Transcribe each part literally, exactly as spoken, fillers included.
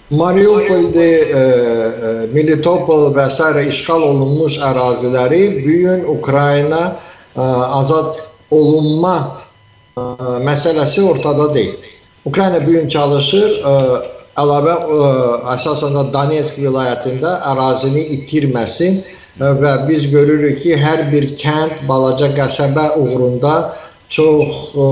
Mariupol'de e, e, Melitopol vesaire işgal olunmuş arazileri bugün Ukrayna e, azad olunma e, meselesi ortada değil. Ukrayna bugün çalışır, e, əlavə e, əsasən də Donetsk vilayətində ərazini itirməsin e, və biz görürük ki, hər bir kənd, balaca qəsəbə uğrunda çox e,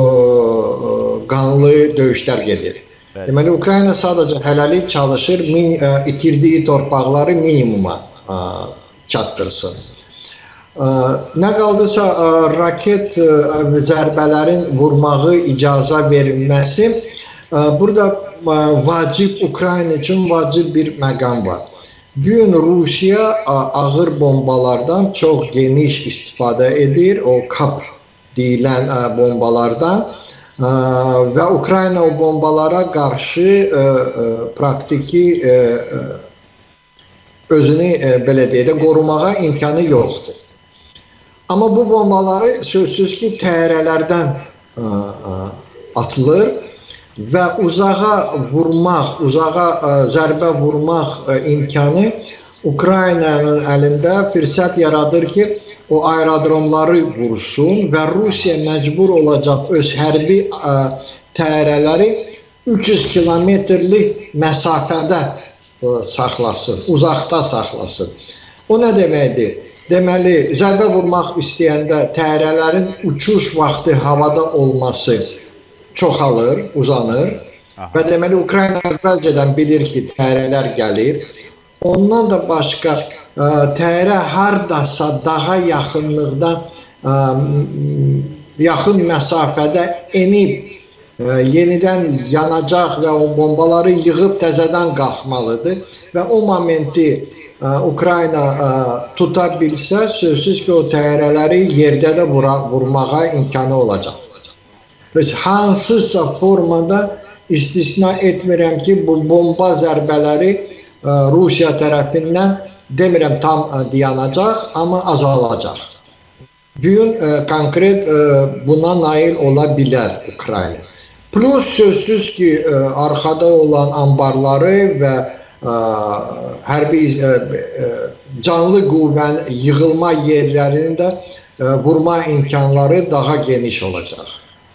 qanlı döyüşlər gedir. Evet. Deməli, Ukrayna sadəcə hələlik çalışır, min, ə, itirdiyi torpaqları minimuma ə, çatdırsın. Ə, nə qaldısa, ə, raket ə, zərbələrin vurmağı icazə verilməsi, ə, burada ə, vacib, Ukrayna üçün vacib bir məqam var. Bugün Rusiya ə, ağır bombalardan çox geniş istifadə edir, o kap deyilən ə, bombalardan. Və Ukrayna o bombalara qarşı e, e, praktiki e, e, özünü e, belə deyək də qorumağa imkanı yoxdur. Amma bu bombaları sözsüz ki, təyyarələrdən e, e, atılır və uzağa vurmaq, uzağa e, zərbə vurmaq e, imkanı Ukraynanın əlində fürsət yaradır ki, o aerodromları vursun və Rusiya məcbur olacaq öz hərbi ə, təyyarələri üç yüz kilometrlik məsafədə ə, saxlasın, uzaqda saxlasın. O nə deməkdir? Deməli, zərbə vurmaq istəyəndə təyyarələrin uçuş vaxtı havada olması çoxalır, uzanır. Aha. Və deməli, Ukrayna əvvəlcədən bilir ki, təyyarələr gəlir. Ondan da başqa ə, təyyarə hardasa daha yaxınlıqda, ə, yaxın məsafədə enib, ə, yenidən yanacaq və o bombaları yığıb təzədən qalxmalıdır. Və o momenti ə, Ukrayna ə, tuta bilsə, sözsüz ki, o təyyarələri yerdə də vura, vurmağa imkanı olacaq. Heç hansısa formada istisna etmirəm ki, bu bomba zərbələri Rusiya tərəfindən demirəm tam dayanacaq, amma azalacaq. Bugün e, konkret e, buna nail ola bilər Ukrayna. Plus sözsüz ki, e, arxada olan ambarları və e, hərbi e, e, canlı qüvvənin yığılma yerlərinin də e, vurma imkanları daha geniş olacaq.